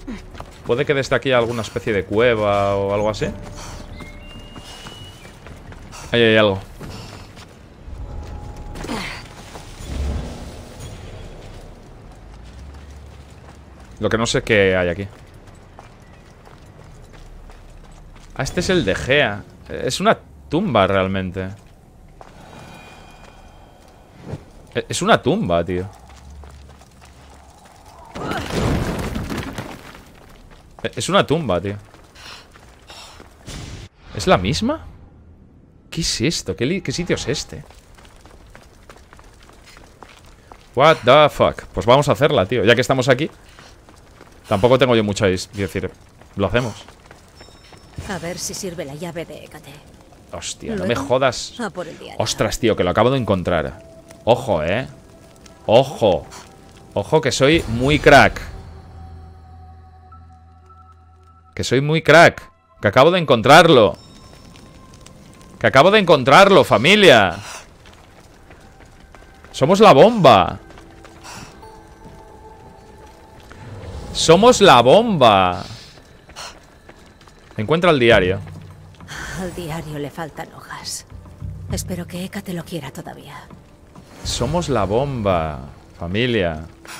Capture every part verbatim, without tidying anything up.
Puede que desde aquí haya alguna especie de cueva o algo así. Ahí hay algo. Lo que no sé qué hay aquí. Ah, este es el de Gea. Es una tumba realmente. Es una tumba, tío. Es una tumba, tío. ¿Es la misma? ¿Qué es esto? ¿Qué, qué sitio es este? What the fuck. Pues vamos a hacerla, tío. Ya que estamos aquí. Tampoco tengo yo mucho a decir. Lo hacemos. A ver si sirve la llave de Hécate. Hostia, no me jodas. A por el diario. Ostras, tío, que lo acabo de encontrar. Ojo, eh. Ojo. Ojo que soy muy crack. Que soy muy crack. Que acabo de encontrarlo. Que acabo de encontrarlo, familia. Somos la bomba. Somos la bomba. Encuentra el diario. Al diario le faltan hojas. Espero que Hécate lo quiera todavía. Somos la bomba, familia.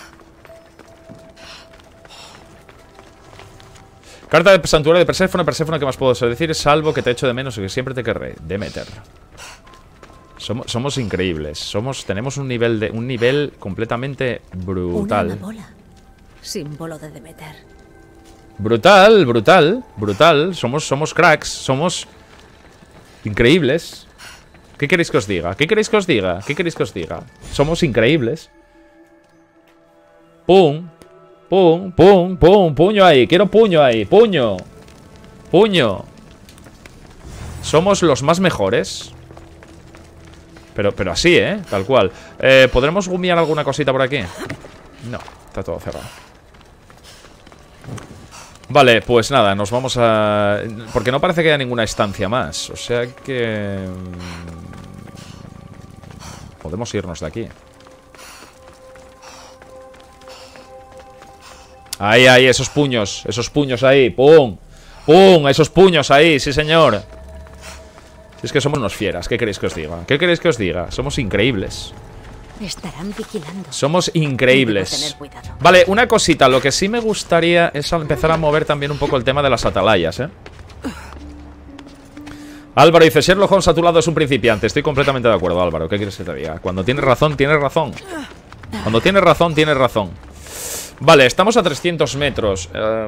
Carta del santuario de Perséfone. Perséfone, ¿qué más puedo decir? Salvo que te echo de menos y que siempre te querré. Demeter. Somos, somos increíbles. Somos, tenemos un nivel de un nivel completamente brutal. Una bola. Símbolo de Demeter. Brutal, brutal, brutal. Somos, somos cracks. Somos increíbles. ¿Qué queréis que os diga? ¿Qué queréis que os diga? ¿Qué queréis que os diga? Somos increíbles. Pum. Pum, pum, pum, puño ahí, quiero puño ahí, puño. Puño. Somos los más mejores. Pero, pero así, ¿eh? Tal cual. eh, ¿Podremos gumiar alguna cosita por aquí? No, está todo cerrado. Vale, pues nada, nos vamos a... Porque no parece que haya ninguna estancia más. O sea que... Podemos irnos de aquí. Ahí, ahí, esos puños. Esos puños ahí, pum. Pum, esos puños ahí, sí señor. Si es que somos unos fieras, ¿qué queréis que os diga? ¿Qué queréis que os diga? Somos increíbles. Estarán vigilando. Somos increíbles. Vale, una cosita, lo que sí me gustaría es empezar a mover también un poco el tema de las atalayas, ¿eh? Álvaro dice, Sherlock Holmes a tu lado es un principiante. Estoy completamente de acuerdo, Álvaro. ¿Qué quieres que te diga? Cuando tienes razón, tienes razón. Cuando tienes razón, tienes razón. Vale, estamos a trescientos metros. Uh,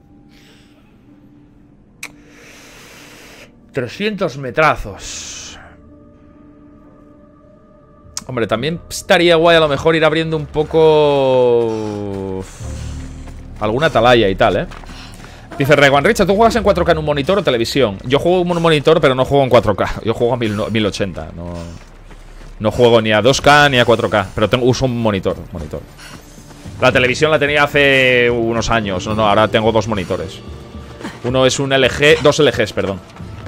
trescientos metrazos. Hombre, también estaría guay a lo mejor ir abriendo un poco... alguna atalaya y tal, ¿eh? Dice Regan, Richard, ¿tú juegas en cuatro K en un monitor o televisión? Yo juego en un monitor, pero no juego en cuatro K. Yo juego a mil ochenta. No, no juego ni a dos K ni a cuatro K. Pero tengo, uso un monitor, monitor. La televisión la tenía hace unos años. No, no, ahora tengo dos monitores. Uno es un L G, dos L Gs, perdón.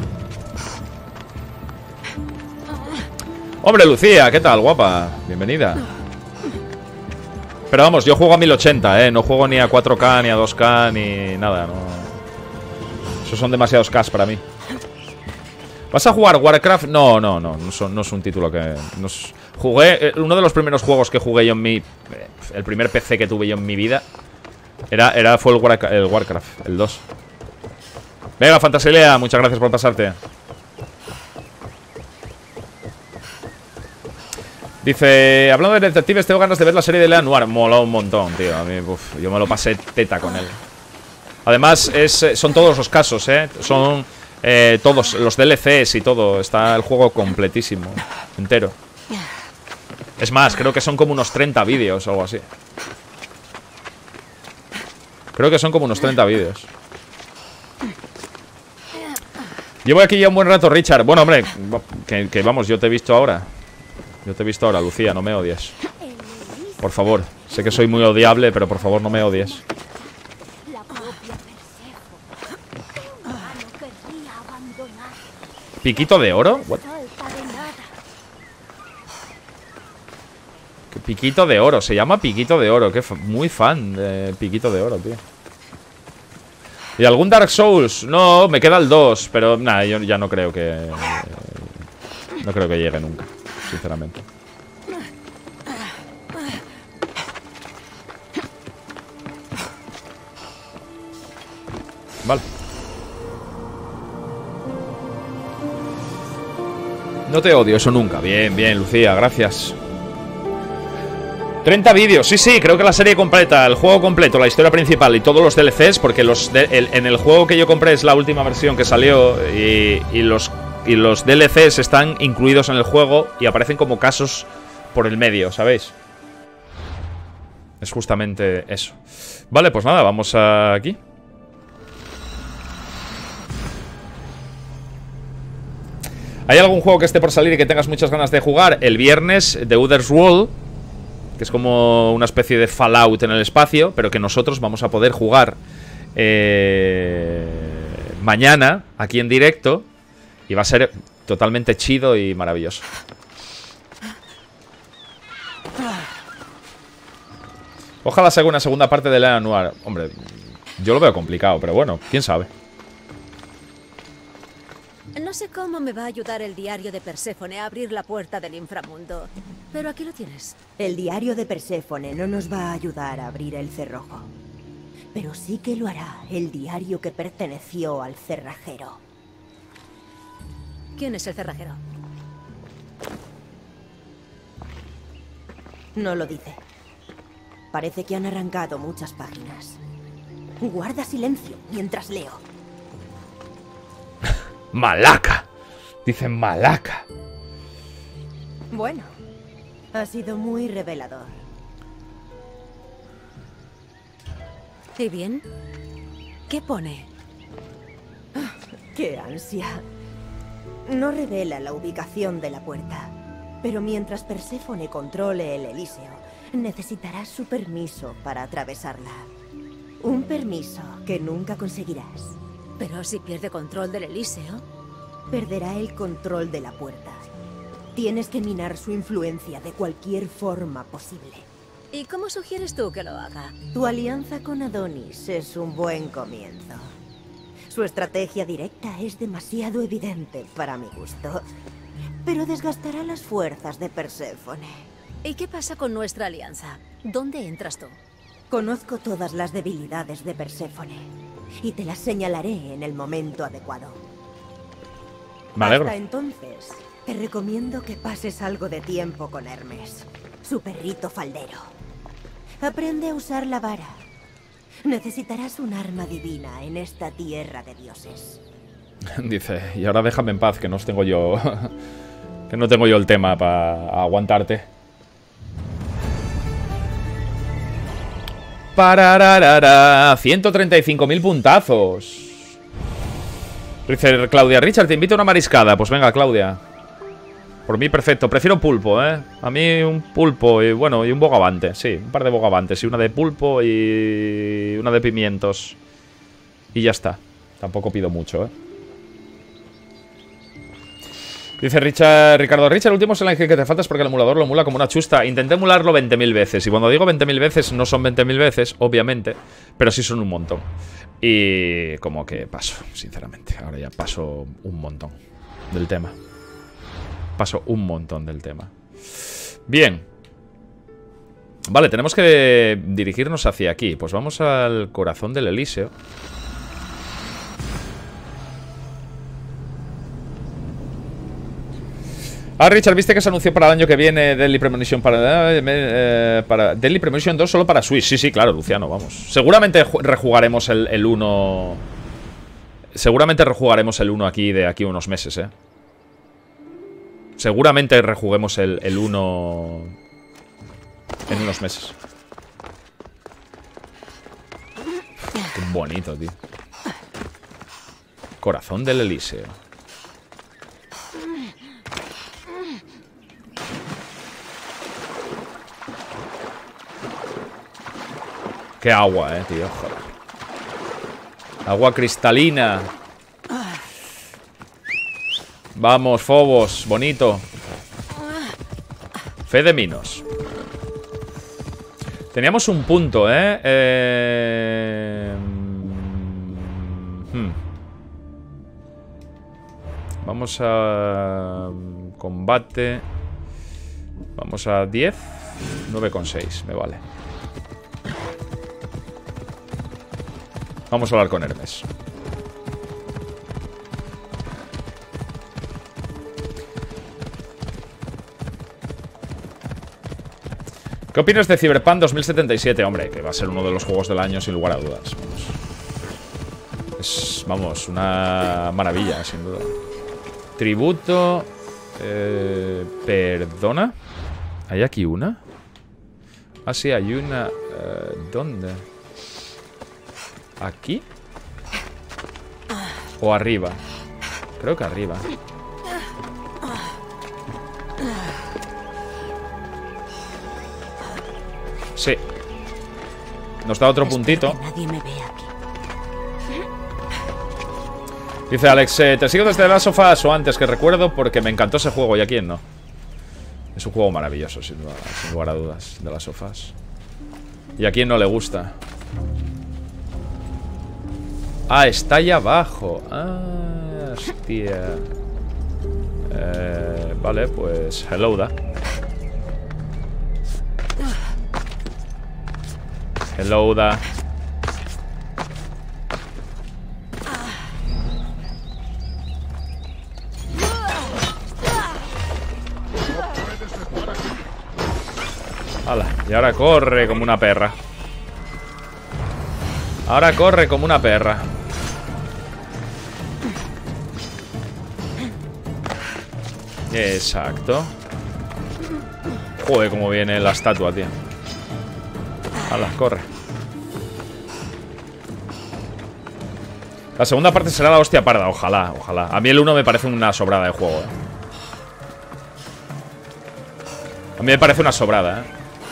Hombre, Lucía, ¿qué tal, guapa? Bienvenida. Pero vamos, yo juego a mil ochenta, ¿eh? No juego ni a cuatro K, ni a dos K, ni nada, no. Esos son demasiados K para mí. ¿Vas a jugar Warcraft? No, no, no, no, son, no es un título que... No es, jugué... Eh, uno de los primeros juegos que jugué yo en mi... Eh, el primer P C que tuve yo en mi vida Era, era fue el, War, el Warcraft, el dos. Venga, Fantasilea, muchas gracias por pasarte. Dice, hablando de detectives, tengo ganas de ver la serie de Lea Noir. Mola un montón, tío. A mí, uf, yo me lo pasé teta con él. Además, es, son todos los casos, ¿eh? Son eh, todos los D L Cs y todo. Está el juego completísimo, entero. Es más, creo que son como unos treinta vídeos o algo así. Creo que son como unos treinta vídeos. Llevo aquí ya un buen rato, Richard. Bueno, hombre, que, que vamos, yo te he visto ahora. Yo te he visto ahora, Lucía, no me odies. Por favor, sé que soy muy odiable, pero por favor no me odies. ¿Piquito de oro? What? ¿Qué piquito de oro? Se llama Piquito de Oro. Que muy fan de Piquito de Oro, tío. ¿Y algún Dark Souls? No, me queda el dos. Pero nada, yo ya no creo que... No creo que llegue nunca, sinceramente. Vale. No te odio, eso nunca. Bien, bien, Lucía, gracias. treinta vídeos, sí, sí, creo que la serie completa, el juego completo, la historia principal y todos los D L Cs, porque los de, el, en el juego que yo compré es la última versión que salió y, y, los, y los D L Cs están incluidos en el juego y aparecen como casos por el medio, ¿sabéis? Es justamente eso. Vale, pues nada, vamos a aquí. ¿Hay algún juego que esté por salir y que tengas muchas ganas de jugar? El viernes, The Other's World, que es como una especie de Fallout en el espacio, pero que nosotros vamos a poder jugar eh, mañana, aquí en directo, y va a ser totalmente chido y maravilloso. Ojalá se haga una segunda parte de la Noir. Hombre, yo lo veo complicado, pero bueno, quién sabe. No sé cómo me va a ayudar el diario de Perséfone a abrir la puerta del inframundo, pero aquí lo tienes. El diario de Perséfone no nos va a ayudar a abrir el cerrojo, pero sí que lo hará el diario que perteneció al cerrajero. ¿Quién es el cerrajero? No lo dice. Parece que han arrancado muchas páginas. Guarda silencio mientras leo. Malaca. Dicen Malaca. Bueno, ha sido muy revelador. ¿Y bien? ¿Qué pone? ¡Qué ansia! No revela la ubicación de la puerta, pero mientras Perséfone controle el Elíseo, necesitarás su permiso para atravesarla. Un permiso que nunca conseguirás. Pero si pierde control del Elíseo... Perderá el control de la puerta. Tienes que minar su influencia de cualquier forma posible. ¿Y cómo sugieres tú que lo haga? Tu alianza con Adonis es un buen comienzo. Su estrategia directa es demasiado evidente para mi gusto, pero desgastará las fuerzas de Perséfone. ¿Y qué pasa con nuestra alianza? ¿Dónde entras tú? Conozco todas las debilidades de Perséfone y te las señalaré en el momento adecuado. Me alegro. Hasta entonces, te recomiendo que pases algo de tiempo con Hermes, su perrito faldero. Aprende a usar la vara. Necesitarás un arma divina en esta tierra de dioses. Dice, y ahora déjame en paz, que no tengo yo... que no tengo yo el tema para aguantarte. Parararara, ciento treinta y cinco mil puntazos. Dice Claudia, Richard, te invito a una mariscada. Pues venga, Claudia. Por mí, perfecto. Prefiero pulpo, ¿eh? A mí un pulpo y, bueno, y un bogavante. Sí, un par de bogavantes. Y una de pulpo y una de pimientos. Y ya está. Tampoco pido mucho, ¿eh? Dice Richard, Ricardo, Richard, el último es el ángel que te falta es porque el emulador lo emula como una chusta. Intenté emularlo veinte mil veces. Y cuando digo veinte mil veces, no son veinte mil veces, obviamente. Pero sí son un montón. Y como que paso, sinceramente. Ahora ya paso un montón del tema. Paso un montón del tema. Bien. Vale, tenemos que dirigirnos hacia aquí. Pues vamos al corazón del Elíseo. Ah, Richard, ¿viste que se anunció para el año que viene Deadly Premonition para, eh, para Deadly Premonition dos solo para Switch? Sí, sí, claro, Luciano, vamos. Seguramente rejugaremos el, el uno. Seguramente rejugaremos el uno aquí de aquí a unos meses, eh. Seguramente rejuguemos el, el uno en unos meses. Qué bonito, tío. Corazón del Elíseo. Qué agua, eh, tío. Joder. Agua cristalina. Vamos, Fobos. Bonito. Fe de Minos. Teníamos un punto, ¿eh? eh... Vamos a... combate. Vamos a diez. nueve coma seis, me vale. Vamos a hablar con Hermes. ¿Qué opinas de Cyberpunk dos mil setenta y siete? Hombre, que va a ser uno de los juegos del año sin lugar a dudas. Vamos. Es, vamos, una maravilla, sin duda. Tributo... Eh, ¿Perdona? ¿Hay aquí una? Ah, sí, hay una... Eh, ¿Dónde? ¿Aquí? ¿O arriba? Creo que arriba. Sí. Nos da otro puntito. Nadie me ve aquí. Dice Alex, eh, te sigo desde las sofás o antes, que recuerdo porque me encantó ese juego. ¿Y a quién no? Es un juego maravilloso, sin, duda, sin lugar a dudas, de las sofás. ¿Y a quién no le gusta? Ah, está ahí abajo. Ah, hostia. Eh, vale, pues hello da. Hello da. Hala, y ahora corre como una perra. Ahora corre como una perra. Exacto. Joder, cómo viene la estatua, tío. Hala, corre. La segunda parte será la hostia parda, ojalá, ojalá. A mí el uno me parece una sobrada de juego, eh. A mí me parece una sobrada, eh.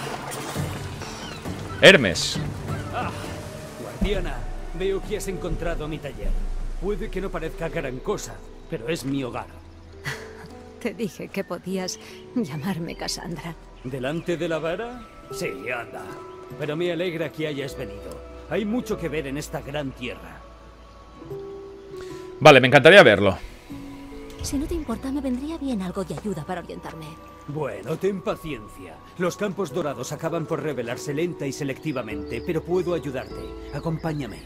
Hermes. Ah, guardiana, veo que has encontrado mi taller. Puede que no parezca gran cosa, pero es mi hogar. Te dije que podías llamarme Cassandra. ¿Delante de la vara? Sí, anda. Pero me alegra que hayas venido. Hay mucho que ver en esta gran tierra. Vale, me encantaría verlo. Si no te importa, me vendría bien algo de ayuda para orientarme. Bueno, ten paciencia. Los campos dorados acaban por revelarse lenta y selectivamente, pero puedo ayudarte. Acompáñame.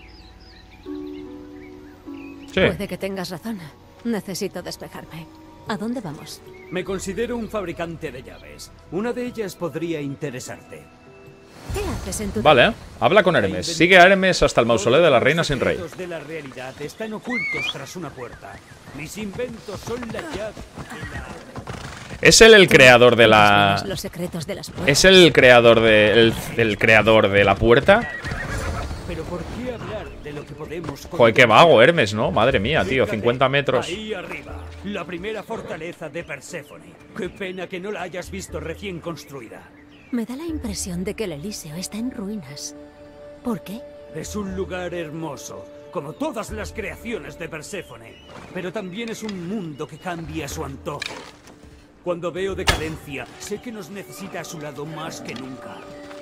Sí. Puede que tengas razón. Necesito despejarme. ¿A dónde vamos? Me considero un fabricante de llaves. Una de ellas podría interesarte. ¿Qué haces en tu... Vale, habla con Hermes. Sigue a Hermes hasta el mausoleo de la reina sin rey. Los secretos de la realidad están ocultos tras una puerta. Mis inventos son la llave. ¿Es él el creador de la... Los secretos de las puertas. ¿Es él el creador de... El, el creador de la puerta? Pero ¿por qué hablar de lo que podemos... Joder, qué vago Hermes, ¿no? Madre mía, tío, cincuenta metros. Ahí arriba, la primera fortaleza de Perséfone. Qué pena que no la hayas visto recién construida. Me da la impresión de que el Elíseo está en ruinas. ¿Por qué? Es un lugar hermoso, como todas las creaciones de Perséfone. Pero también es un mundo que cambia a su antojo. Cuando veo decadencia, sé que nos necesita a su lado más que nunca.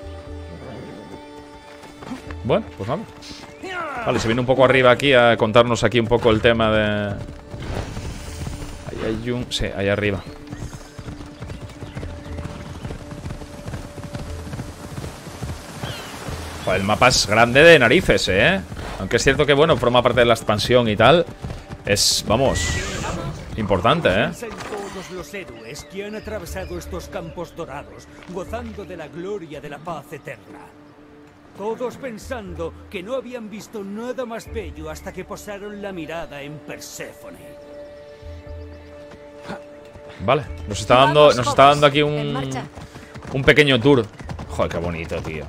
Bueno, pues nada. Vale, se viene un poco arriba aquí a contarnos aquí un poco el tema de... Ahí hay un... Sí, ahí arriba. Joder, el mapa es grande de narices, ¿eh? Aunque es cierto que, bueno, forma parte de la expansión y tal. Es, vamos, importante, ¿eh? Piensa en todos los héroes que han atravesado estos campos dorados, gozando de la gloria de la paz eterna. Todos pensando que no habían visto nada más bello hasta que posaron la mirada en Perséfone. Vale, nos está dando, nos está dando aquí un, un pequeño tour. Joder, qué bonito, tío.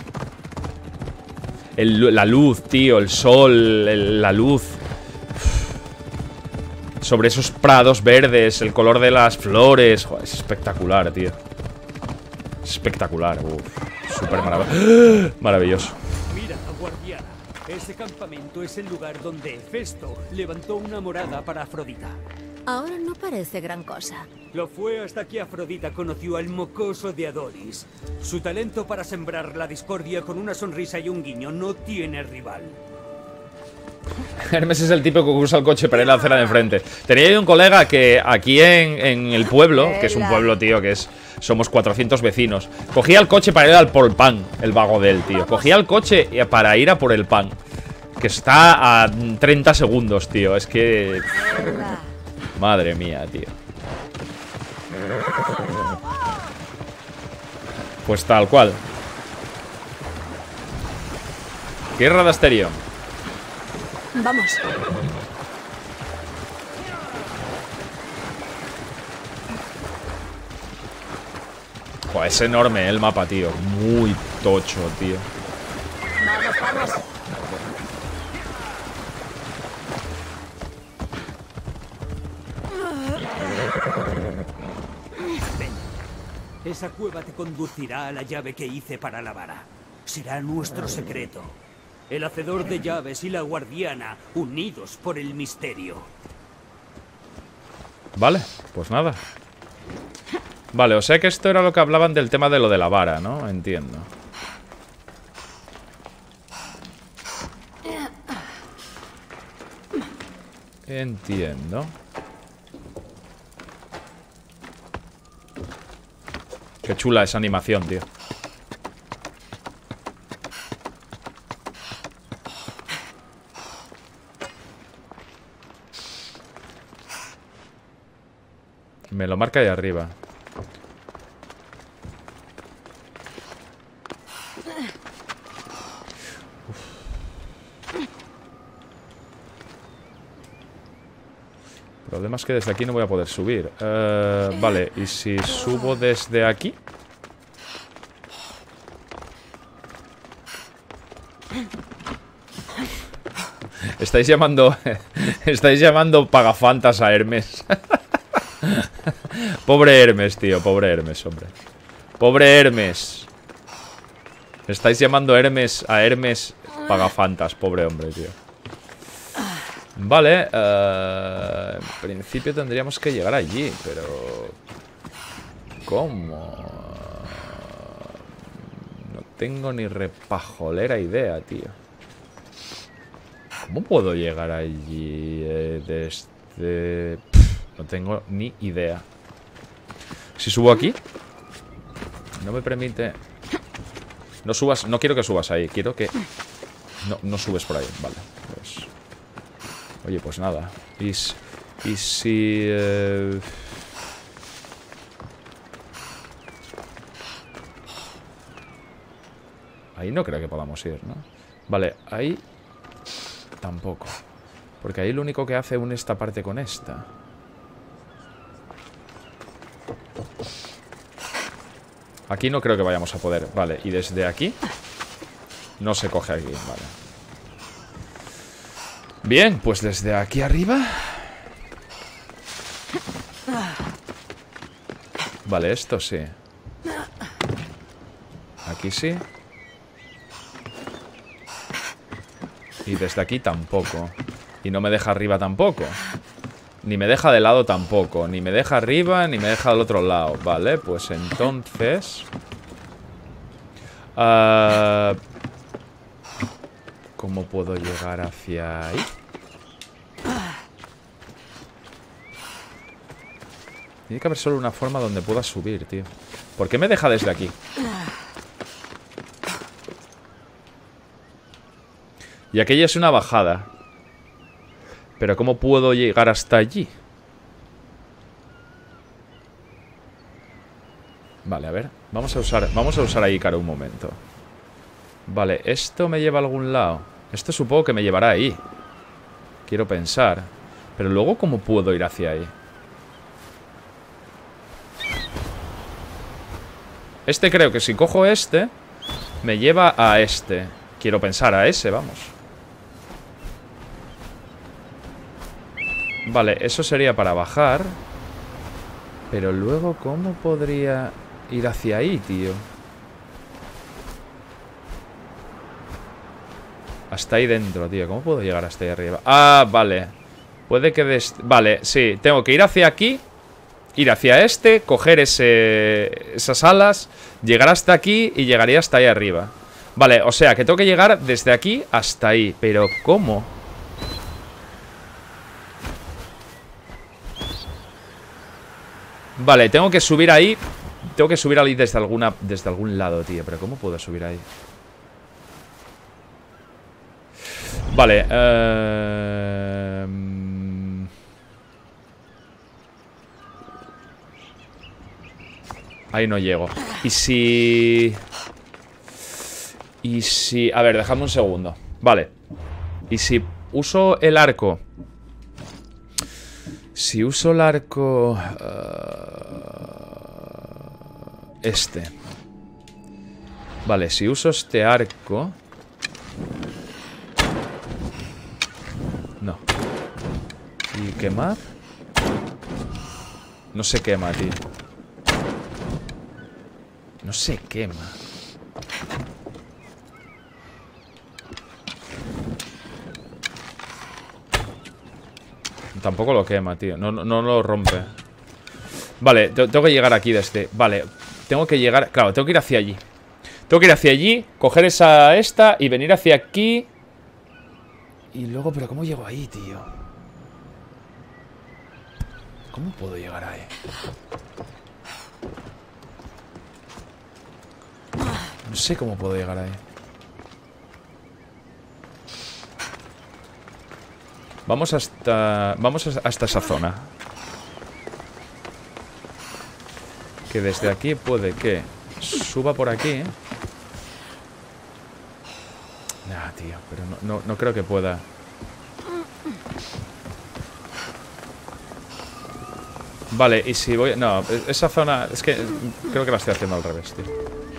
El, la luz, tío, el sol, el, la luz. Sobre esos prados verdes, el color de las flores. Joder, es espectacular, tío. Espectacular, uff. Súper marav maravilloso. Mira, guardiana, ese campamento es el lugar donde Hefesto levantó una morada para Afrodita. Ahora no parece gran cosa. Lo fue hasta que Afrodita conoció al mocoso de Adonis. Su talento para sembrar la discordia con una sonrisa y un guiño no tiene rival. Hermes es el tipo que usa el coche para ir a la acera de enfrente. Tenía yo un colega que aquí en, en el pueblo, que es un pueblo, tío, que es... Somos cuatrocientos vecinos. Cogía el coche para ir al por el pan, el vago de él, tío. Cogía el coche para ir a por el pan. Que está a treinta segundos, tío. Es que... Madre mía, tío. Pues tal cual. Guerra de Asterión. Vamos. Joder, es enorme el mapa, tío. Muy tocho, tío. Vamos, vamos. Esa cueva te conducirá a la llave que hice para la vara. Será nuestro secreto. El hacedor de llaves y la guardiana, unidos por el misterio. Vale, pues nada. Vale, o sea que esto era lo que hablaban del tema de lo de la vara, ¿no? Entiendo. Entiendo. Qué chula esa animación, tío. Me lo marca ahí arriba. El problema es que desde aquí no voy a poder subir. uh, Vale, ¿y si subo desde aquí? Estáis llamando... Estáis llamando pagafantas a Hermes. Pobre Hermes, tío, pobre Hermes, hombre. Pobre Hermes. Estáis llamando Hermes a Hermes pagafantas, pobre hombre, tío. Vale, uh, en principio tendríamos que llegar allí, pero... ¿Cómo? No tengo ni repajolera idea, tío. ¿Cómo puedo llegar allí eh, desde...? Pff, no tengo ni idea. Si subo aquí, no me permite... No subas, no quiero que subas ahí, quiero que... No, no subes por ahí, vale, pues... Oye, pues nada. Y, y si... Eh... Ahí no creo que podamos ir, ¿no? Vale, ahí... Tampoco. Porque ahí lo único que hace une esta parte con esta. Aquí no creo que vayamos a poder. Vale, y desde aquí no se coge aquí, vale. Bien, pues desde aquí arriba. Vale, esto sí. Aquí sí. Y desde aquí tampoco. Y no me deja arriba tampoco. Ni me deja de lado tampoco. Ni me deja arriba, ni me deja del otro lado. Vale, pues entonces... Uh, ¿Cómo puedo llegar hacia ahí? Tiene que haber solo una forma donde pueda subir, tío. ¿Por qué me deja desde aquí? Y aquella es una bajada. Pero ¿cómo puedo llegar hasta allí? Vale, a ver. Vamos a usar, vamos a usar a Ícaro un momento. Vale, ¿esto me lleva a algún lado? Esto supongo que me llevará ahí. Quiero pensar. Pero luego, ¿cómo puedo ir hacia ahí? Este creo que si cojo este, me lleva a este. Quiero pensar a ese, vamos. Vale, eso sería para bajar. Pero luego, ¿cómo podría ir hacia ahí, tío? Hasta ahí dentro, tío. ¿Cómo puedo llegar hasta ahí arriba? Ah, vale. Puede que... Des... Vale, sí. Tengo que ir hacia aquí. Ir hacia este. Coger ese... esas alas. Llegar hasta aquí y llegaría hasta ahí arriba. Vale, o sea, que tengo que llegar desde aquí hasta ahí. Pero, ¿cómo? Vale, tengo que subir ahí. Tengo que subir ahí desde alguna desde algún lado, tío. Pero ¿cómo puedo subir ahí? Vale, eh... ahí no llego. Y si... Y si... A ver, dejadme un segundo. Vale. Y si uso el arco... Si uso el arco... Uh... Este. Vale, si uso este arco... No. ¿Y quemar? No se quema, tío. No se quema. Tampoco lo quema, tío. No, no, no lo rompe. Vale, tengo que llegar aquí desde... Vale, tengo que llegar... Claro, tengo que ir hacia allí. Tengo que ir hacia allí, coger esa esta y venir hacia aquí. Y luego... ¿Pero cómo llego ahí, tío? ¿Cómo puedo llegar ahí? No sé cómo puedo llegar ahí. Vamos hasta... Vamos hasta esa zona. Que desde aquí puede que suba por aquí, ¿eh? Nah, tío, pero no, no, no creo que pueda. Vale, y si voy... No, esa zona... Es que creo que la estoy haciendo al revés, tío.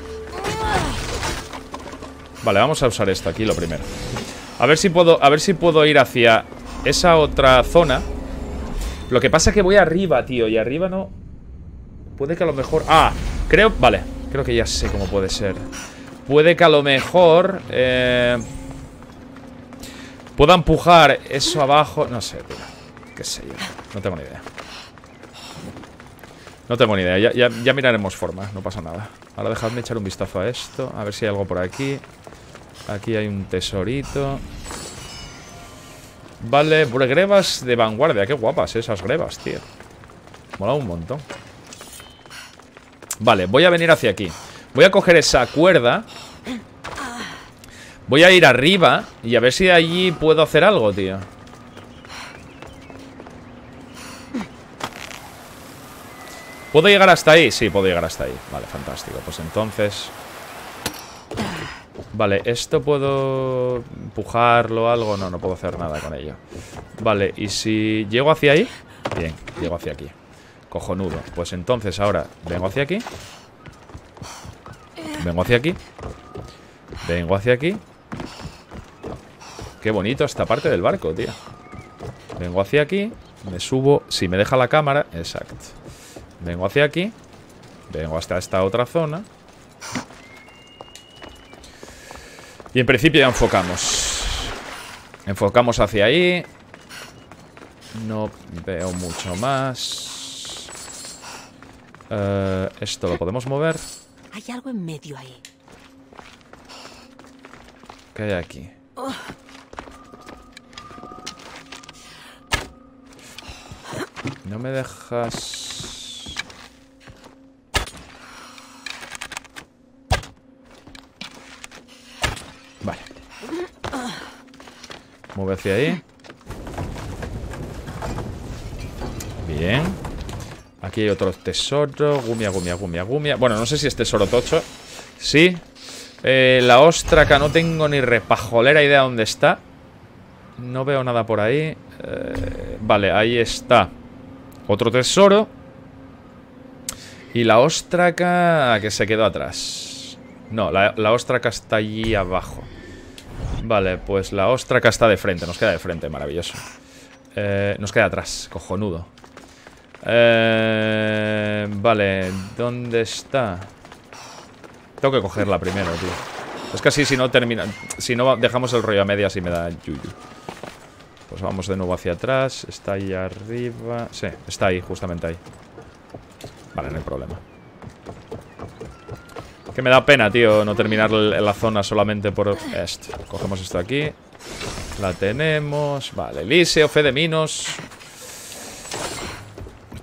Vale, vamos a usar esto aquí lo primero. A ver si puedo, a ver si puedo ir hacia esa otra zona. Lo que pasa es que voy arriba, tío. Y arriba no... Puede que a lo mejor... Ah, creo... Vale, creo que ya sé cómo puede ser. Puede que a lo mejor... Eh... Pueda empujar eso abajo. No sé, tío. Qué sé yo. No tengo ni idea. No tengo ni idea. Ya, ya, ya miraremos forma. No pasa nada. Ahora dejadme echar un vistazo a esto. A ver si hay algo por aquí. Aquí hay un tesorito. Vale, grebas de vanguardia. Qué guapas esas grebas, tío. Mola un montón. Vale, voy a venir hacia aquí. Voy a coger esa cuerda. Voy a ir arriba y a ver si de allí puedo hacer algo, tío. ¿Puedo llegar hasta ahí? Sí, puedo llegar hasta ahí. Vale, fantástico. Pues entonces... Vale, ¿esto puedo empujarlo o algo? No, no puedo hacer nada con ello. Vale, ¿y si llego hacia ahí? Bien, llego hacia aquí. Cojonudo. Pues entonces ahora vengo hacia aquí. Vengo hacia aquí. Vengo hacia aquí. Qué bonito esta parte del barco, tío. Vengo hacia aquí. Me subo. Si me deja la cámara. Exacto. Vengo hacia aquí. Vengo hasta esta otra zona. Y en principio ya enfocamos. Enfocamos hacia ahí. No veo mucho más. uh, Esto lo podemos mover. Hay algo en medio ahí. ¿Qué hay aquí? Oh. No me dejas... Vale. Mueve hacia ahí. Bien. Aquí hay otro tesoro. Gumia, gumia, gumia, gumia. Bueno, no sé si es tesoro tocho. Sí. Eh, la óstraca no tengo ni repajolera idea dónde está. No veo nada por ahí. Eh, vale, ahí está. Otro tesoro. Y la óstraca que se quedó atrás. No, la, la óstraca está allí abajo. Vale, pues la óstraca está de frente. Nos queda de frente, maravilloso. eh, Nos queda atrás, cojonudo. eh, Vale, ¿dónde está? Tengo que cogerla primero, tío. Es que así si no termina... Si no dejamos el rollo a medias y me da yuyu. Pues vamos de nuevo hacia atrás. Está ahí arriba. Sí, está ahí, justamente ahí. Vale, no hay problema. Que me da pena, tío, no terminar la zona solamente por esto. Cogemos esto aquí. La tenemos. Vale, Eliseo, Fe de Minos.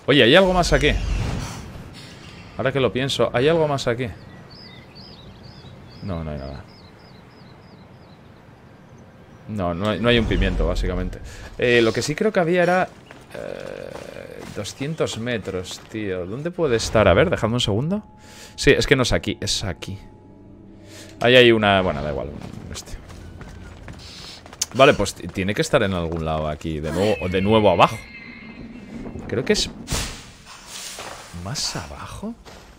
Oye, ¿hay algo más aquí? Ahora que lo pienso, ¿hay algo más aquí? No, no hay nada. No, no hay, no hay un pimiento, básicamente. eh, Lo que sí creo que había era eh, doscientos metros, tío. ¿Dónde puede estar? A ver, dejadme un segundo. Sí, es que no es aquí, es aquí. Ahí hay una... Bueno, da igual. Este. Vale, pues tiene que estar en algún lado aquí. De nuevo, de nuevo abajo. Creo que es... ¿Más abajo?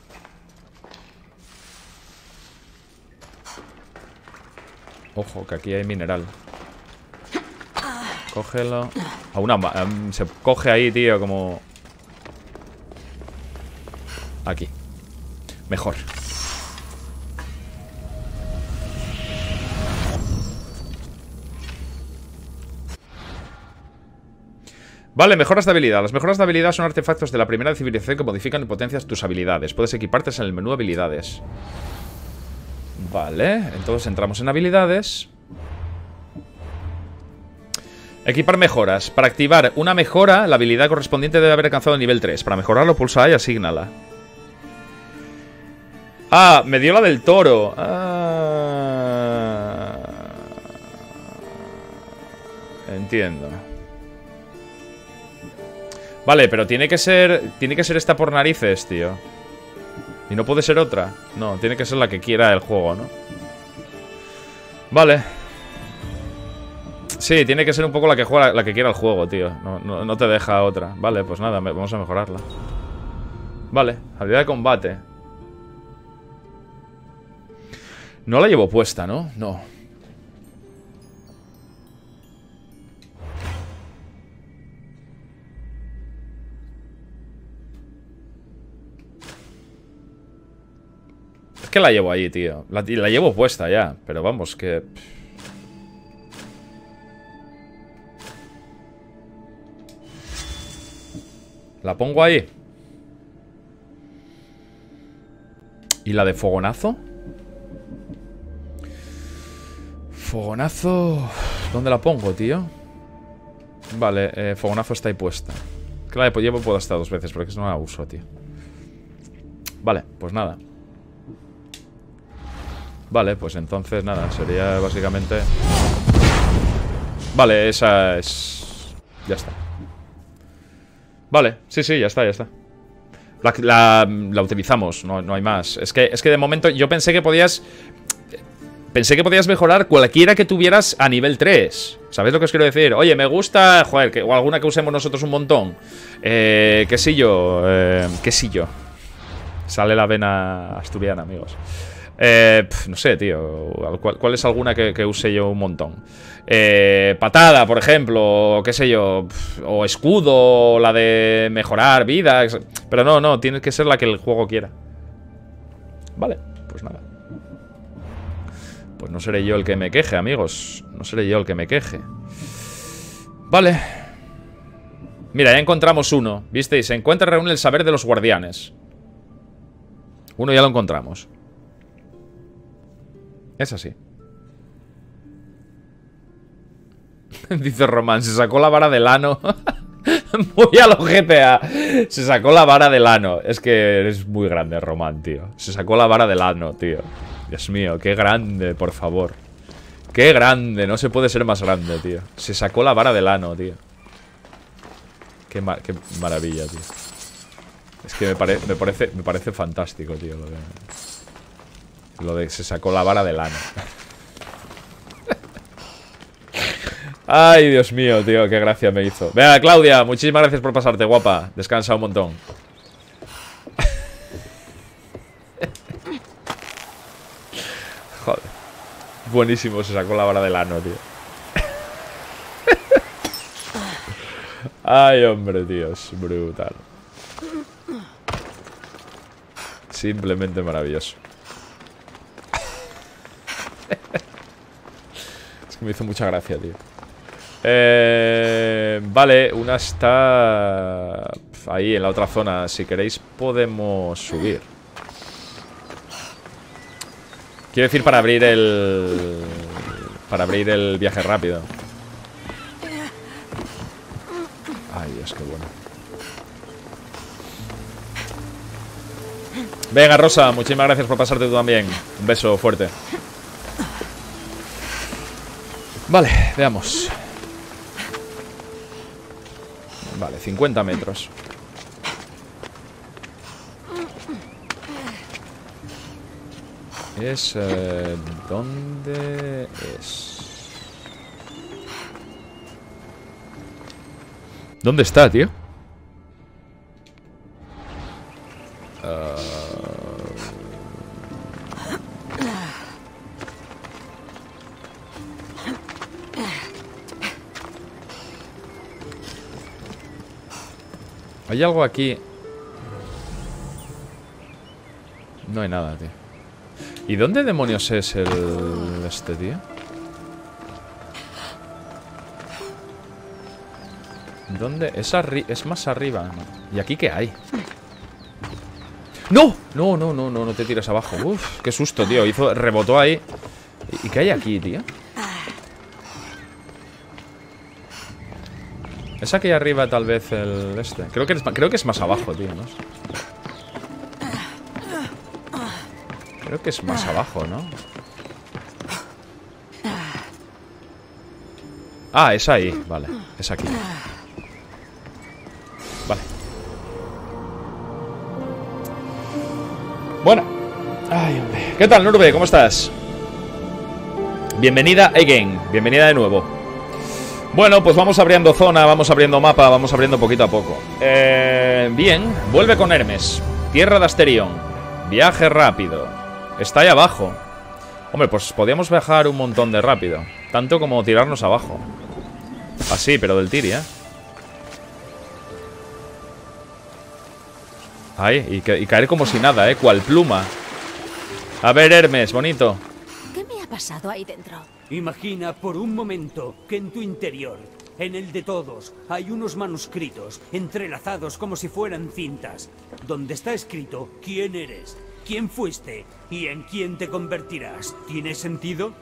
Ojo, que aquí hay mineral. Cógelo. A una... Um, se coge ahí, tío, como... Aquí. Mejor. Vale, mejoras de habilidad. Las mejoras de habilidad son artefactos de la primera civilización que modifican y potencian tus habilidades. Puedes equipártelas en el menú habilidades. Vale, entonces entramos en habilidades. Equipar mejoras. Para activar una mejora, la habilidad correspondiente debe haber alcanzado el nivel tres. Para mejorarlo, pulsa A y asígnala. Ah, me dio la del toro. Ah... Entiendo. Vale, pero tiene que ser... Tiene que ser esta por narices, tío. Y no puede ser otra. No, tiene que ser la que quiera el juego, ¿no? Vale. Sí, tiene que ser un poco la que juega, la que quiera el juego, tío. No, no, no te deja otra. Vale, pues nada, vamos a mejorarla. Vale, habilidad de combate. No la llevo puesta, ¿no? No. Es que la llevo ahí, tío. La, la llevo puesta ya. Pero vamos, que... La pongo ahí. ¿Y la de fogonazo? Fogonazo... ¿Dónde la pongo, tío? Vale, eh, fogonazo está ahí puesta. Claro, pues llevo puedo hasta dos veces, porque no la uso, tío. Vale, pues nada. Vale, pues entonces nada, sería básicamente... Vale, esa es... Ya está. Vale, sí, sí, ya está, ya está. La, la, la utilizamos, no, no hay más. Es que, es que de momento yo pensé que podías... Pensé que podías mejorar cualquiera que tuvieras a nivel tres. ¿Sabéis lo que os quiero decir? Oye, me gusta... Joder, que, o alguna que usemos nosotros un montón. Eh, qué sé yo, eh, qué sé yo. Sale la vena asturiana, amigos. Eh, pf, no sé, tío. ¿Cuál, cuál es alguna que, que use yo un montón? Eh, patada, por ejemplo. O qué sé yo. Pf, o escudo. O la de mejorar vida. Pero no, no. Tiene que ser la que el juego quiera. Vale, pues nada. Pues no seré yo el que me queje, amigos. No seré yo el que me queje. Vale. Mira, ya encontramos uno. ¿Visteis? Se encuentra y reúne el saber de los guardianes. Uno ya lo encontramos. Es así. Dice Román, se sacó la vara del ano. Muy a lo G T A. Se sacó la vara del ano. Es que eres muy grande, Román, tío. Se sacó la vara del ano, tío. Dios mío, qué grande, por favor. Qué grande, no se puede ser más grande, tío. Se sacó la vara del ano, tío. Qué, ma qué maravilla, tío. Es que me, pare me, parece, me parece fantástico, tío. Lo de, lo de se sacó la vara del ano. Ay, Dios mío, tío, qué gracia me hizo. Venga, Claudia, muchísimas gracias por pasarte, guapa. Descansa un montón. Joder. Buenísimo, se sacó la vara del ano, tío. Ay, hombre, tío, es brutal. Simplemente maravilloso. Es que me hizo mucha gracia, tío. Eh, vale, una está ahí en la otra zona. Si queréis podemos subir. Quiero decir para abrir el... Para abrir el viaje rápido. Ay, Dios, qué bueno. Venga, Rosa, muchísimas gracias por pasarte tú también. Un beso fuerte. Vale, veamos. Vale, cincuenta metros. Es... Eh, ¿Dónde es? ¿Dónde está, tío? Uh... ¿Hay algo aquí? No hay nada, tío. ¿Y dónde demonios es el... este, tío? ¿Dónde? Es, arri es más arriba, ¿no? ¿Y aquí qué hay? ¡No! No, no, no, no, no te tires abajo. Uf, qué susto, tío. Hizo, rebotó ahí. ¿Y qué hay aquí, tío? Es aquí arriba tal vez el este. Creo que es, creo que es más abajo, tío, ¿no? Creo que es más abajo, ¿no? Ah, es ahí, vale. Es aquí. Vale. Bueno. Ay, hombre. ¿Qué tal, Nurbe? ¿Cómo estás? Bienvenida again. Bienvenida de nuevo. Bueno, pues vamos abriendo zona, vamos abriendo mapa, vamos abriendo poquito a poco. Eh, bien, vuelve con Hermes. Tierra de Asterión. Viaje rápido. Está ahí abajo. Hombre, pues podíamos viajar un montón de rápido. Tanto como tirarnos abajo. Así, pero del tiri, ¿eh? Ahí, y, ca y caer como si nada, ¿eh? Cual pluma. A ver, Hermes, bonito. ¿Qué me ha pasado ahí dentro? Imagina por un momento que en tu interior, en el de todos, hay unos manuscritos entrelazados como si fueran cintas, donde está escrito quién eres, quién fuiste y en quién te convertirás. ¿Tiene sentido?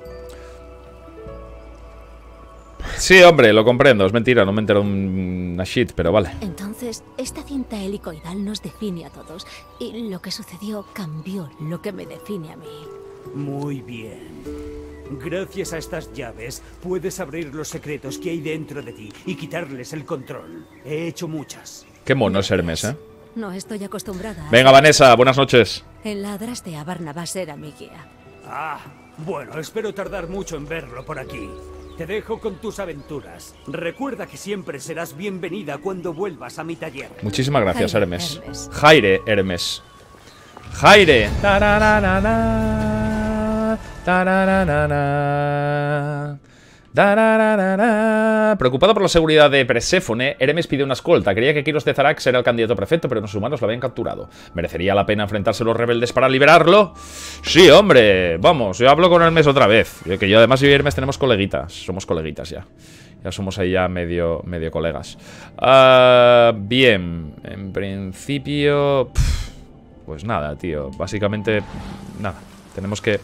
Sí, hombre, lo comprendo. Es mentira, no me entero una shit, pero vale. Entonces, esta cinta helicoidal nos define a todos. Y lo que sucedió cambió lo que me define a mí. Muy bien. Gracias a estas llaves, puedes abrir los secretos que hay dentro de ti y quitarles el control. He hecho muchas. Qué mono es Hermes, ¿eh? No estoy acostumbrada a... Venga, Vanessa, buenas noches. Enladraste a Barnabás, era mi guía. Ah, bueno, espero tardar mucho en verlo por aquí. Te dejo con tus aventuras. Recuerda que siempre serás bienvenida cuando vuelvas a mi taller. Muchísimas gracias, Jaire Hermes. Hermes. Jaire Hermes. Jaire. Tarararara, tarararara, tarararara. Preocupado por la seguridad de Perséfone, Hermes pide una escolta. Creía que Kiros de Zarax era el candidato perfecto, pero los humanos lo habían capturado. ¿Merecería la pena enfrentarse a los rebeldes para liberarlo? Sí, hombre. Vamos, yo hablo con Hermes otra vez. Que yo además y Hermes tenemos coleguitas. Somos coleguitas ya. Ya somos ahí ya medio, medio colegas. Uh, bien. En principio... Pff, pues nada, tío. Básicamente... Nada. Tenemos que...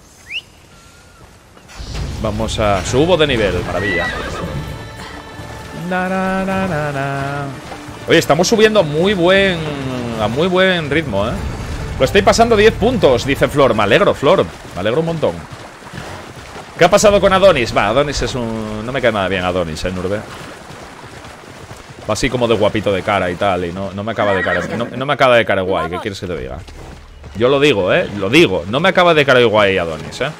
Vamos a... Subo de nivel. Maravilla. Na, na, na, na, na. Oye, estamos subiendo a muy buen... A muy buen ritmo, ¿eh? Lo estoy pasando diez puntos, dice Flor. Me alegro, Flor. Me alegro un montón. ¿Qué ha pasado con Adonis? Va, Adonis es un... No me cae nada bien Adonis, ¿eh, Nurbe? Va así como de guapito de cara y tal. Y no, no me acaba de cara... No, no me acaba de cara guay. ¿Qué quieres que te diga? Yo lo digo, ¿eh? Lo digo. No me acaba de cara guay Adonis, ¿eh?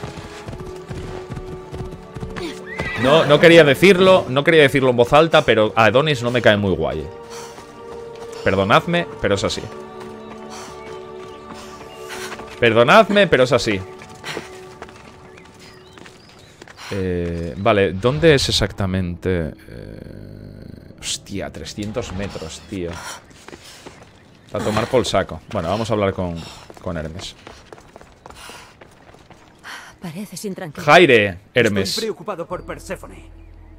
No, no quería decirlo, no quería decirlo en voz alta, pero a Adonis no me cae muy guay. Perdonadme, pero es así. Perdonadme, pero es así. Eh, vale, ¿dónde es exactamente? Eh, hostia, trescientos metros, tío. Para tomar por el saco. Bueno, vamos a hablar con, con Hermes. Pareces intranquilo. Jaire, Hermes. Estoy preocupado por Perséfone.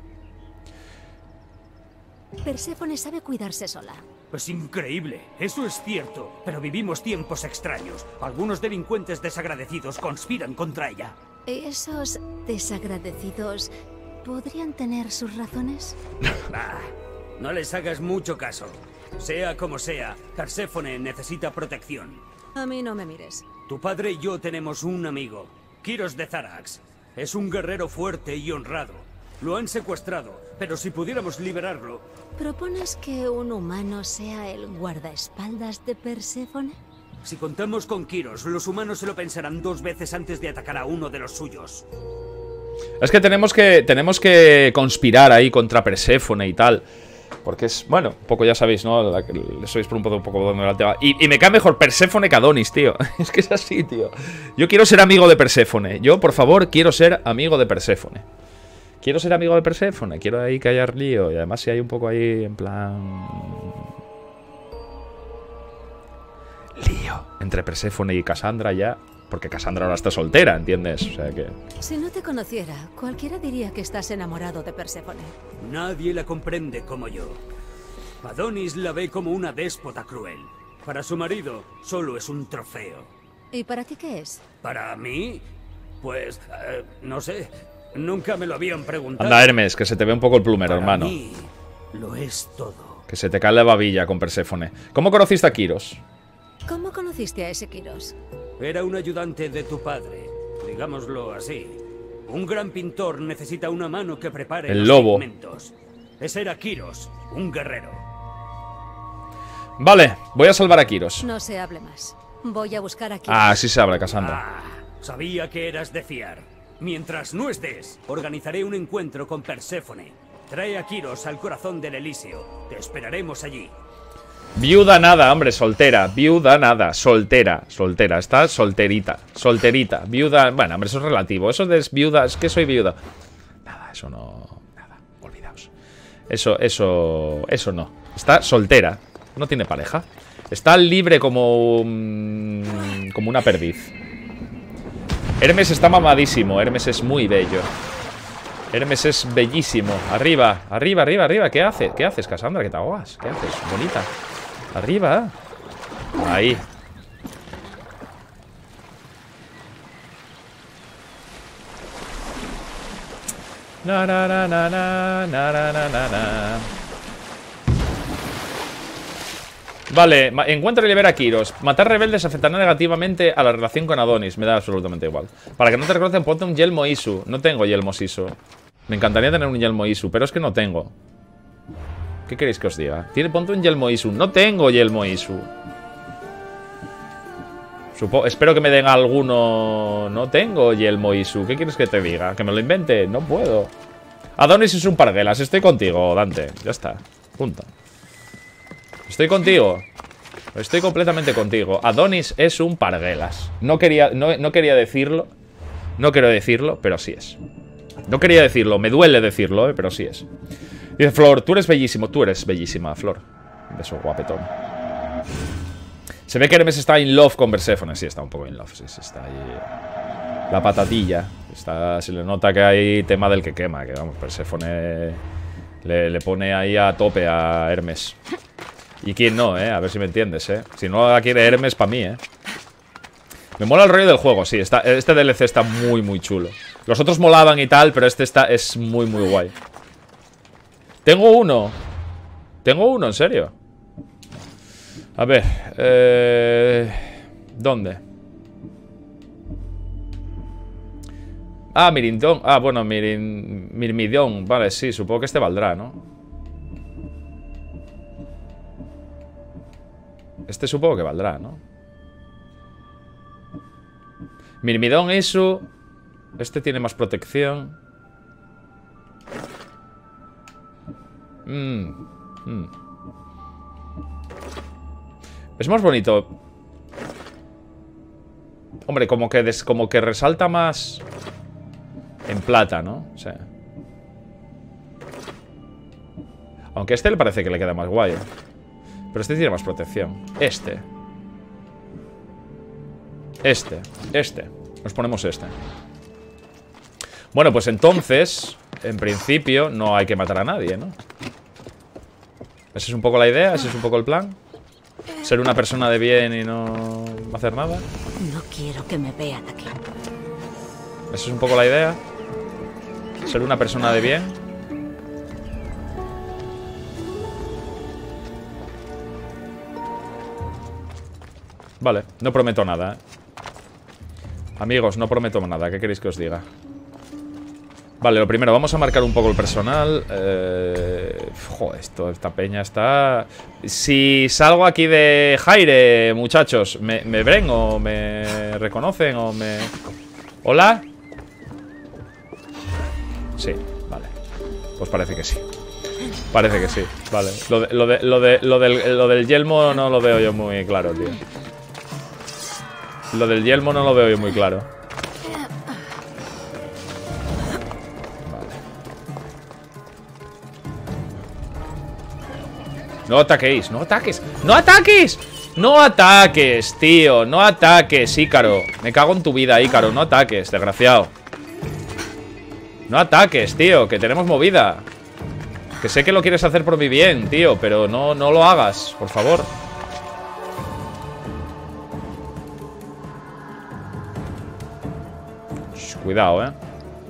Perséfone sabe cuidarse sola. Es increíble, eso es cierto. Pero vivimos tiempos extraños. Algunos delincuentes desagradecidos conspiran contra ella. ¿Esos desagradecidos podrían tener sus razones? Bah, no les hagas mucho caso. Sea como sea, Perséfone necesita protección. A mí no me mires. Tu padre y yo tenemos un amigo, Kiros de Zarax. Es un guerrero fuerte y honrado. Lo han secuestrado, pero si pudiéramos liberarlo... ¿Propones que un humano sea el guardaespaldas de Perséfone? Si contamos con Kiros, los humanos se lo pensarán dos veces antes de atacar a uno de los suyos. Es que tenemos que, tenemos que conspirar ahí contra Perséfone y tal. Porque es, bueno, un poco ya sabéis, ¿no? La, sois por un poco, un poco donde el tema. Y, y me cae mejor Perséfone que Adonis, tío. Es que es así, tío. Yo quiero ser amigo de Perséfone. Yo, por favor, quiero ser amigo de Perséfone. Quiero ser amigo de Perséfone. Quiero ahí que haya lío. Y además si hay un poco ahí, en plan... lío entre Perséfone y Cassandra ya. Porque Cassandra ahora está soltera, ¿entiendes? O sea que... Si no te conociera, cualquiera diría que estás enamorado de Perséfone. Nadie la comprende como yo. Adonis la ve como una déspota cruel. Para su marido, solo es un trofeo. ¿Y para ti qué es? Para mí, pues, eh, no sé. Nunca me lo habían preguntado. Anda, Hermes, que se te ve un poco el plumero, Para hermano. mí, lo es todo. Que se te cae la babilla con Perséfone. ¿Cómo conociste a Kiros? ¿Cómo conociste a ese Kiros? Era un ayudante de tu padre, digámoslo así. Un gran pintor necesita una mano que prepare El los lobo. pigmentos. Ese era Kiros, un guerrero. Vale, voy a salvar a Kiros. No se hable más. Voy a buscar a Kiros. Ah, sí se habla, Cassandra. Ah, sabía que eras de fiar. Mientras no estés, organizaré un encuentro con Perséfone. Trae a Kiros al corazón del Elíseo. Te esperaremos allí. Viuda nada, hombre, soltera. Viuda nada, soltera. Soltera, está solterita. Solterita, viuda. Bueno, hombre, eso es relativo. Eso de viuda, es que soy viuda. Nada, eso no. Nada, olvidaos. Eso, eso. Eso no. Está soltera. No tiene pareja. Está libre como. Um, como una perdiz. Hermes está mamadísimo. Hermes es muy bello. Hermes es bellísimo. Arriba, arriba, arriba, arriba. ¿Qué haces? ¿Qué haces, Cassandra? ¿Qué te ahogas? ¿Qué haces? Bonita. Arriba. Ahí. Na, na, na, na, na, na, na, na, na. Vale, encuentra y libera a Kiros. Matar rebeldes afectará negativamente a la relación con Adonis. Me da absolutamente igual. Para que no te reconozcan, ponte un yelmo Isu. No tengo yelmo Isu. Me encantaría tener un yelmo Isu, pero es que no tengo. ¿Qué queréis que os diga? Tiene, ponte un yelmo Isu. No tengo yelmo Isu. Supo, espero que me den alguno. No tengo yelmo Isu. ¿Qué quieres que te diga? ¿Que me lo invente? No puedo. Adonis es un parguelas. Estoy contigo, Dante. Ya está. Punto. Estoy contigo. Estoy completamente contigo. Adonis es un parguelas. No quería, no, no quería decirlo. No quiero decirlo, pero sí es. No quería decirlo. Me duele decirlo, eh, pero sí es. Dice Flor, tú eres bellísimo. Tú eres bellísima, Flor. Beso guapetón. Se ve que Hermes está in love con Perséfone. Sí, está un poco in love. Sí, sí, está ahí. La patatilla. Está, se le nota que hay tema del que quema. Que vamos, Perséfone le, le pone ahí a tope a Hermes. Y quién no, eh. A ver si me entiendes, eh. Si no la quiere Hermes, para mí, eh. Me mola el rollo del juego, sí. Está, este D L C está muy, muy chulo. Los otros molaban y tal, pero este está, es muy, muy guay. Tengo uno. Tengo uno, en serio. A ver. Eh, ¿Dónde? Ah, Mirindón. Ah, bueno, Mirin, Mirmidón. Vale, sí, supongo que este valdrá, ¿no? Este supongo que valdrá, ¿no? Mirmidón Isu. Este tiene más protección. Mm, mm. Es más bonito. Hombre, como que, des, como que resalta más en plata, ¿no? O sea. Aunque a este le parece que le queda más guay, ¿eh? Pero este tiene más protección. Este. Este. Este. Nos ponemos este. Bueno, pues entonces, en principio, no hay que matar a nadie, ¿no? Esa es un poco la idea, ese es un poco el plan. Ser una persona de bien y no hacer nada. No quiero que me vean aquí. Esa es un poco la idea. Ser una persona de bien. Vale, no prometo nada, ¿eh? Amigos, no prometo nada. ¿Qué queréis que os diga? Vale, lo primero, vamos a marcar un poco el personal. Eh... Joder, esto, esta peña está... Si salgo aquí de Jaire, muchachos, ¿me, me ven o me reconocen o me... ¿Hola? Sí, vale. Pues parece que sí. Parece que sí, vale. Lo, de, lo, de, lo, de, lo, del, lo del yelmo no lo veo yo muy claro, tío. Lo del yelmo no lo veo yo muy claro. Vale. No ataquéis, no ataques. ¡No ataques! ¡No ataques, tío! ¡No ataques, Ícaro! Me cago en tu vida, Ícaro. No ataques, desgraciado. No ataques, tío, que tenemos movida. Que sé que lo quieres hacer por mi bien, tío, pero no, no lo hagas, por favor. Shh, cuidado, eh.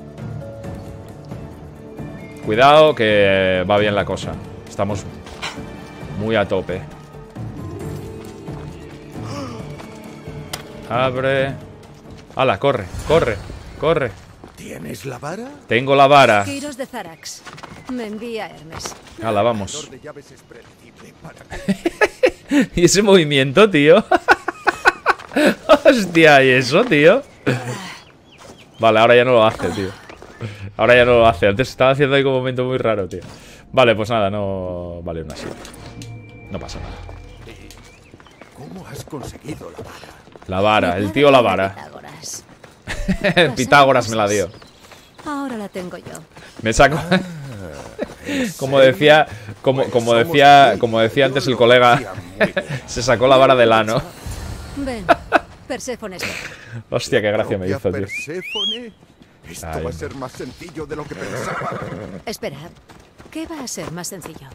Cuidado que va bien la cosa. Estamos muy a tope. Abre. ¡Hala, corre, corre, corre! ¿Tienes la vara? Tengo la vara. Kiros de Zarax. Me envía Hermes. ¡Hala, vamos! De llaves es predecible para... ¿Y ese movimiento, tío? Hostia, ¿y eso, tío? Vale, ahora ya no lo hace, tío. Ahora ya no lo hace. Antes estaba haciendo ahí como un momento muy raro, tío. Vale, pues nada, no... Vale, una así. No pasa nada. ¿Cómo has conseguido la vara? La vara, el tío la vara. Pitágoras. Pitágoras me la dio. Ahora la tengo yo. Me saco... Como decía, como, como decía, como decía antes el colega, se sacó la vara del ano. Ven, Perséfone. Hostia, qué gracia me hizo, tío. Perséfone. Esto Ay, va a ser más sencillo de lo que pensaba. Espera, ¿qué va a ser más sencillo?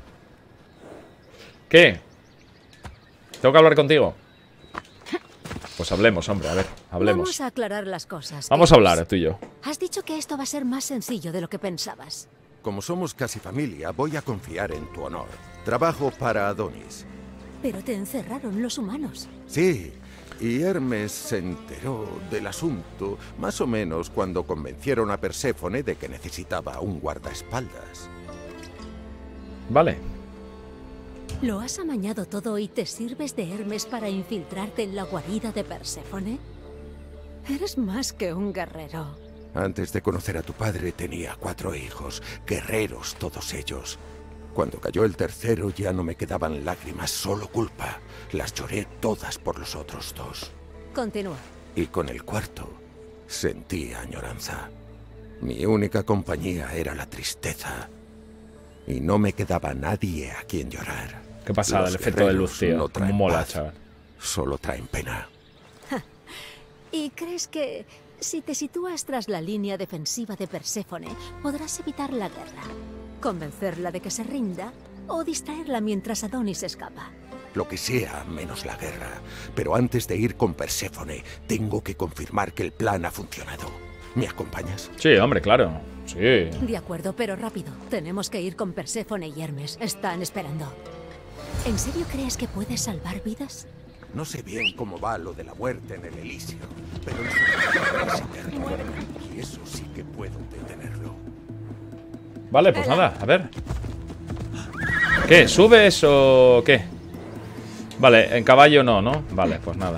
¿Qué? ¿Tengo que hablar contigo? Pues hablemos, hombre, a ver, hablemos. Vamos a aclarar las cosas. Vamos a hablar, tú y yo. Has dicho que esto va a ser más sencillo de lo que pensabas. Como somos casi familia, voy a confiar en tu honor. Trabajo para Adonis. Pero te encerraron los humanos. Sí, y Hermes se enteró del asunto más o menos cuando convencieron a Perséfone de que necesitaba un guardaespaldas. Vale. ¿Lo has amañado todo y te sirves de Hermes para infiltrarte en la guarida de Perséfone? Eres más que un guerrero. Antes de conocer a tu padre tenía cuatro hijos, guerreros todos ellos. Cuando cayó el tercero ya no me quedaban lágrimas, solo culpa. Las lloré todas por los otros dos. Continúa. Y con el cuarto sentí añoranza. Mi única compañía era la tristeza. Y no me quedaba nadie a quien llorar. Qué pasada, el efecto de luz, tío. No Como mola, paz, chaval. solo traen pena. ¿Y crees que si te sitúas tras la línea defensiva de Perséfone, podrás evitar la guerra? ¿Convencerla de que se rinda o distraerla mientras Adonis escapa? Lo que sea, menos la guerra. Pero antes de ir con Perséfone, tengo que confirmar que el plan ha funcionado. ¿Me acompañas? Sí, hombre, claro. Sí. De acuerdo, pero rápido. Tenemos que ir con Perséfone y Hermes. Están esperando. ¿En serio crees que puedes salvar vidas? No sé bien cómo va lo de la muerte en el Elíseo, pero el sufrimiento es eterno. Y eso sí que puedo detenerlo. Vale, pues nada, a ver. ¿Qué? ¿Subes o qué? Vale, en caballo no, ¿no? Vale, pues nada.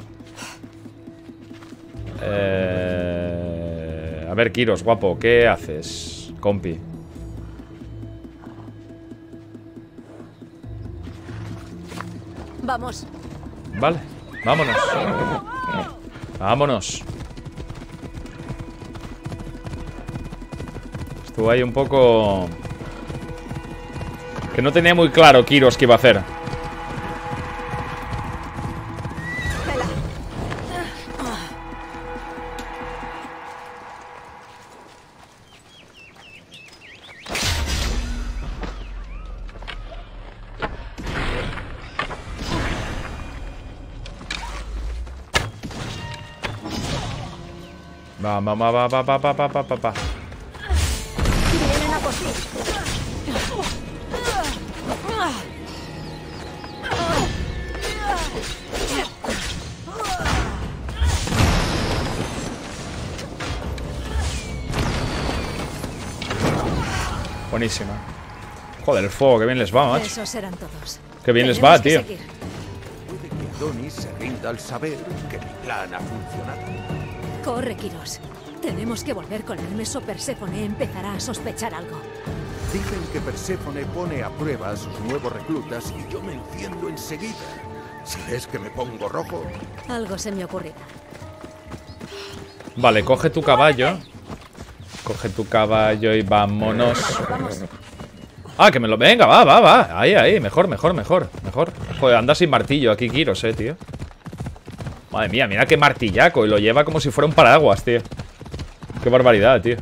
Eh... A ver, Kiros, guapo, ¿qué haces, compi? Vamos. Vale, vámonos. Vámonos. Estuvo ahí un poco... Que no tenía muy claro Kiros qué iba a hacer. Va, va, va, va, va, va, va, va, va, va, va. Vienen a por ti. Buenísima. Joder, el fuego, que bien les va, macho. Esos eran todos. Qué bien les Tenemos va, que tío. seguir. Puede que Adonis se rinda al saber que mi plan ha funcionado. Corre, Kiros. Tenemos que volver con Hermes o Perséfone empezará a sospechar algo. Dicen que Perséfone pone a prueba a sus nuevos reclutas y yo me enciendo enseguida. Si ves que me pongo rojo... Algo se me ocurrirá. Vale, coge tu caballo. Coge tu caballo y vámonos. Vamos. Ah, que me lo... Venga, va, va, va. Ahí, ahí. Mejor, mejor, mejor. Mejor. Joder, anda sin martillo aquí, Kiros, eh, tío. Madre mía, mira qué martillaco. Y lo lleva como si fuera un paraguas, tío. Qué barbaridad, tío.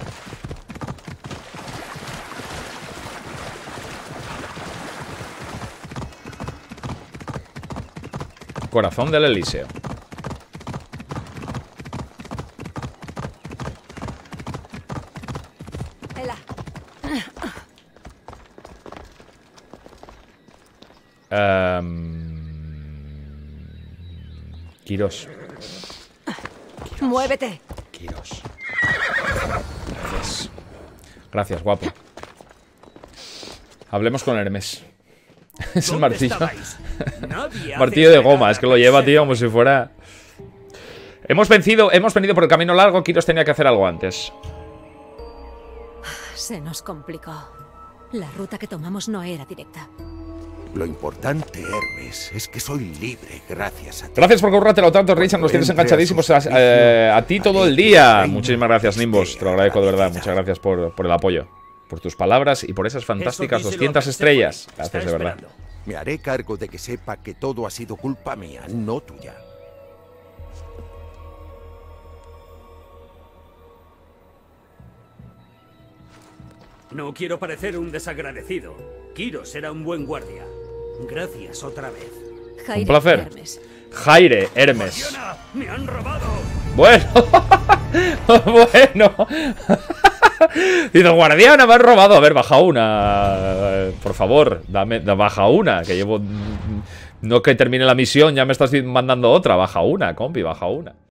Corazón del Elíseo. Ela. Um... Kiros. Muévete. Kiros. Gracias. Gracias, guapo. Hablemos con Hermes. Es el martillo. Martillo de goma, es que lo lleva, tío, como si fuera... Hemos vencido, hemos venido por el camino largo. Kiros tenía que hacer algo antes. Se nos complicó. La ruta que tomamos no era directa. Lo importante, Hermes, es que soy libre gracias a ti. Gracias por currártelo tanto, Richard. Nos tienes enganchadísimos a, eh, a ti todo el día. Muchísimas gracias, Nimbus. Te lo agradezco de verdad. Muchas gracias por, por el apoyo, por tus palabras y por esas fantásticas doscientas estrellas. Gracias de verdad. Me haré cargo de que sepa que todo ha sido culpa mía, no tuya. No quiero parecer un desagradecido. Kiros era un buen guardia. Gracias otra vez. Jaire Un placer. Hermes. Jaire Hermes. Guardiana, ¡me han robado! Bueno. Bueno. Dice, guardiana, me han robado. A ver, baja una. Por favor, dame, da- baja una. Que llevo... No que termine la misión, ya me estás mandando otra. Baja una, compi, baja una.